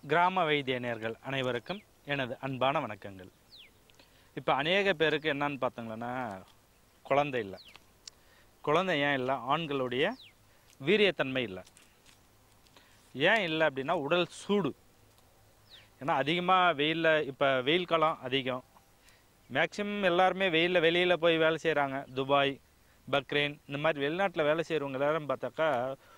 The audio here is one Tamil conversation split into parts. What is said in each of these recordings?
கிராம வைத்திய நேயர்கள் அனைவருக்கும் எனது அன்பான வணக்கங்கள். இப்போ அநேக பேருக்கு என்னன்னு பார்த்தீங்கன்னா, குழந்தை இல்லை. குழந்தை ஏன் இல்லை? ஆண்களுடைய வீரியத்தன்மை இல்லை. ஏன் இல்லை அப்படின்னா, உடல் சூடு. ஏன்னா அதிகமாக வெயிலில், இப்போ வெயில் காலம் அதிகம். மேக்சிமம் எல்லாருமே வெயிலில் வெளியில் போய் வேலை செய்கிறாங்க. துபாய், பக்ரைன் இந்த மாதிரி வெளிநாட்டில் வேலை செய்கிறவங்க எல்லாரும் பார்த்தாக்கா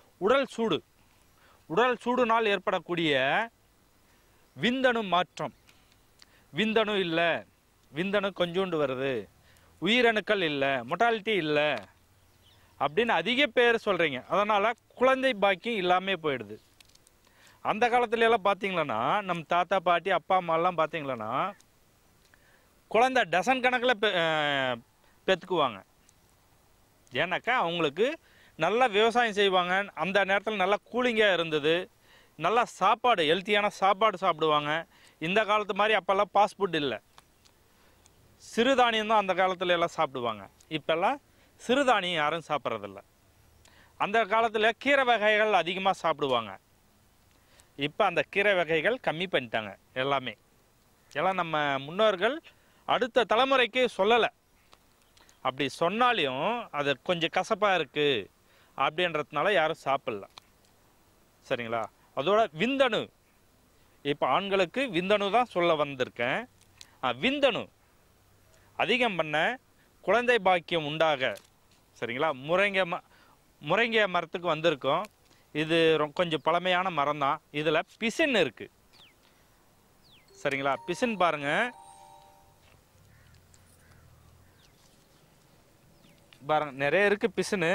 உடல் சூடுனால் ஏற்படக்கூடிய விந்தணு மாற்றம். விந்தணு இல்லை, விந்தணு கொஞ்சோண்டு வருது, உயிரணுக்கள் இல்லை, மொட்டாலிட்டி இல்லை அப்படின்னு அதிக பேர் சொல்கிறீங்க. அதனால் குழந்தை பாக்கியம் இல்லாமல் போயிடுது. அந்த காலத்துல எல்லாம் பார்த்தீங்களன்னா, நம்ம தாத்தா பாட்டி அப்பா அம்மாலாம் பார்த்தீங்களன்னா, குழந்தை டசன் கணக்கில் பெற்றுக்குவாங்க. ஏன்னாக்கா அவங்களுக்கு நல்லா விவசாயம் செய்வாங்க. அந்த நேரத்தில் நல்லா கூலிங்காக இருந்தது. நல்லா சாப்பாடு, ஹெல்த்தியான சாப்பாடு சாப்பிடுவாங்க. இந்த காலத்து மாதிரி அப்போல்லாம் ஃபாஸ்ட் ஃபுட் இல்லை. சிறுதானியம் தான் அந்த காலத்தில் எல்லாம் சாப்பிடுவாங்க. இப்போல்லாம் சிறுதானியம் யாரும் சாப்பிட்றதில்ல. அந்த காலத்தில் கீரை வகைகள் அதிகமாக சாப்பிடுவாங்க. இப்போ அந்த கீரை வகைகள் கம்மி பண்ணிட்டாங்க எல்லாமே. எல்லாம் நம்ம முன்னோர்கள் அடுத்த தலைமுறைக்கு சொல்லலை. அப்படி சொன்னாலையும் அது கொஞ்சம் கசப்பாக இருக்குது அப்படின்றதுனால யாரும் சாப்பிடல. சரிங்களா? அதோட விந்தணு, இப்போ ஆண்களுக்கு விந்தணு தான் சொல்ல வந்திருக்கேன். விந்தணு அதிகம் பண்ண குழந்தை பாக்கியம் உண்டாக, சரிங்களா, முருங்கை மரத்துக்கு வந்திருக்கோம். இது கொஞ்சம் பழமையான மரம் தான். இதில் பிசின் இருக்குது. சரிங்களா? பிசின் பாருங்கள் நிறைய இருக்குது பிசினு.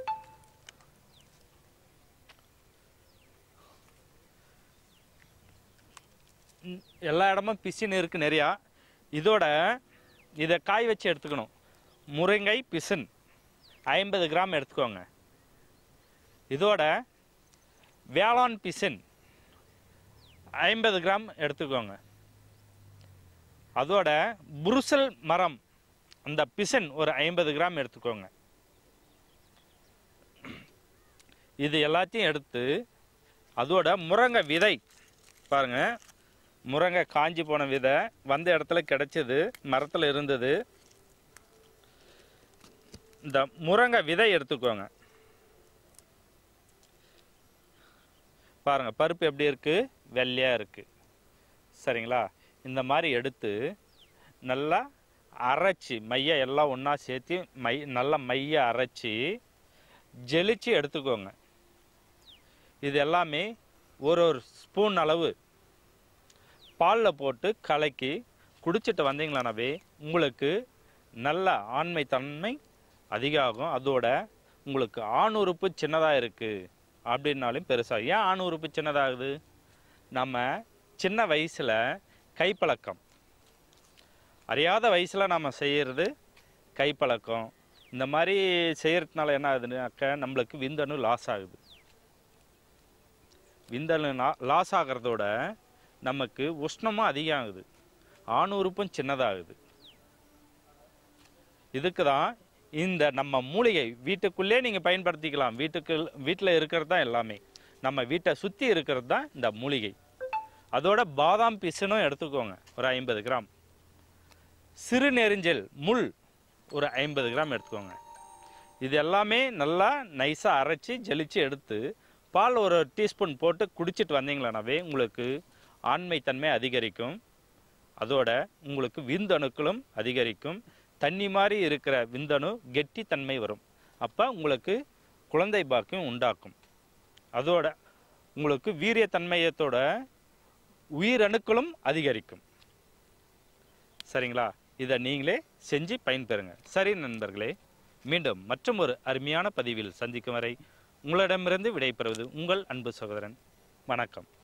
எல்லா இடமும் பிசின் இருக்குது நிறையா. இதை காய் வச்சு எடுத்துக்கணும். முருங்கை பிசின் 50 கிராம் எடுத்துக்கோங்க. இதோட வேளாண் பிசின் 50 கிராம் எடுத்துக்கோங்க. அதோட புருசல் மரம் அந்த பிசின் ஒரு 50 கிராம் எடுத்துக்கோங்க. இது எல்லாத்தையும் எடுத்து அதோட முருங்கை விதை பாருங்கள். முருங்கை காஞ்சி போன விதை வந்த இடத்துல கிடைச்சது, மரத்தில் இருந்தது. இந்த முருங்கை விதை எடுத்துக்கோங்க. பாருங்கள் பருப்பு எப்படி இருக்குது, வெள்ளையாக இருக்குது. சரிங்களா? இந்த மாதிரி எடுத்து நல்லா அரைச்சி மைய எல்லாம் ஒன்றா சேர்த்து நல்லா மைய அரைச்சி ஜெலிச்சு எடுத்துக்கோங்க. இது எல்லாமே ஒரு ஸ்பூன் அளவு பாலில் போட்டு கலக்கி குடிச்சிட்டு வந்தீங்களானாவே உங்களுக்கு நல்ல ஆண்மை தன்மை அதிகமாகும். அதோட உங்களுக்கு ஆண் உறுப்பு சின்னதாக இருக்குது அப்படின்னாலும் பெருசாக. ஏன் ஆண் உறுப்பு சின்னதாகுது? நம்ம சின்ன வயசில் கைப்பழக்கம், அறியாத வயசில் நம்ம செய்கிறது கைப்பழக்கம். இந்த மாதிரி செய்கிறதுனால என்ன ஆகுதுன்னாக்கா நம்மளுக்கு விந்தணு லாஸ் ஆகுது. விந்தணு லாஸ் ஆகிறதோட நமக்கு உஷ்ணமும் அதிகம் ஆகுது, ஆண் உறுப்பும் சின்னதாகுது. இதுக்கு தான் இந்த நம்ம மூலிகை வீட்டுக்குள்ளே நீங்கள் பயன்படுத்திக்கலாம். வீட்டில் இருக்கிறது தான் எல்லாமே. நம்ம வீட்டை சுற்றி இருக்கிறது தான் இந்த மூலிகை. அதோட பாதாம் பிசினும் எடுத்துக்கோங்க ஒரு 50 கிராம். சிறு நெரிஞ்சல் முள் ஒரு 50 கிராம் எடுத்துக்கோங்க. இது எல்லாமே நல்லா நைஸாக அரைச்சி ஜெலிச்சு எடுத்து பால் ஒரு டீஸ்பூன் போட்டு குடிச்சிட்டு வந்தீங்களானாவே உங்களுக்கு ஆண்மை தன்மை அதிகரிக்கும். அதோட உங்களுக்கு விந்தணுக்களும் அதிகரிக்கும். தண்ணி மாதிரி இருக்கிற விந்தணு கெட்டி தன்மை வரும். அப்போ உங்களுக்கு குழந்தை பாக்கியம் உண்டாக்கும். அதோட உங்களுக்கு வீரியத்தன்மையத்தோட உயிரணுக்களும் அதிகரிக்கும். சரிங்களா? இதை நீங்களே செஞ்சு பயன்பெறுங்க. சரி நண்பர்களே, மீண்டும் மற்றும் ஒரு அருமையான பதிவில் சந்திக்கும் வரை உங்களிடமிருந்து விடைபெறுவது உங்கள் அன்பு சகோதரன். வணக்கம்.